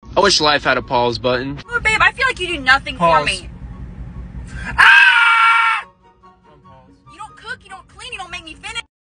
I wish life had a pause button. Oh, babe, I feel like you do nothing Pause. for me. Ah!